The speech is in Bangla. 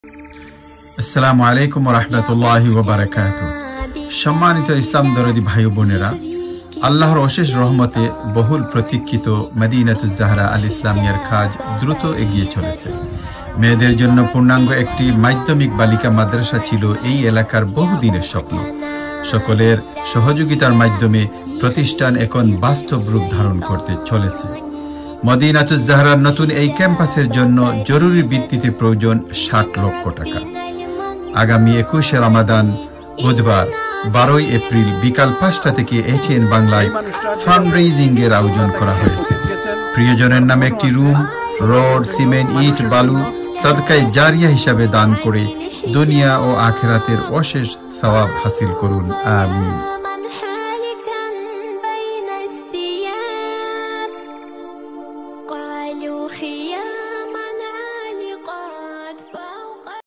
আসসালামু আলাইকুম ওয়া রাহমাতুল্লাহি ওয়া বারাকাতুহু। সম্মানিত ইসলাম দরদি ভাই বোনেরা, আল্লাহর অশেষ রহমতে বহুল প্রতীক্ষিত মদিনাতুজ জাহরা আল ইসলামিয়ার কাজ দ্রুত এগিয়ে চলেছে। মেয়েদের জন্য পূর্ণাঙ্গ একটি মাধ্যমিক বালিকা মাদ্রাসা ছিল এই এলাকার বহুদিনের স্বপ্ন। সকলের সহযোগিতার মাধ্যমে প্রতিষ্ঠান এখন বাস্তব রূপ ধারণ করতে চলেছে। মদিনাতুজ জাহরার নতুন এই ক্যাম্পাসের জন্য জরুরি ভিত্তিতে প্রয়োজন ৬০ লক্ষ টাকা। আগামী ২১শে রমাদান বুধবার ১২ই এপ্রিল বিকাল ৫টা থেকে এটিএন বাংলায় ফান্ড রেইজিং এর আয়োজন করা হয়েছে। প্রিয়জনের নামে একটি রুম, রড, সিমেন্ট, ইট, বালু সাদকায়ে জারিয়া হিসাবে দান করে দুনিয়া ও আখিরাতের অশেষ সওয়াব হাসিল করুন। আমিন।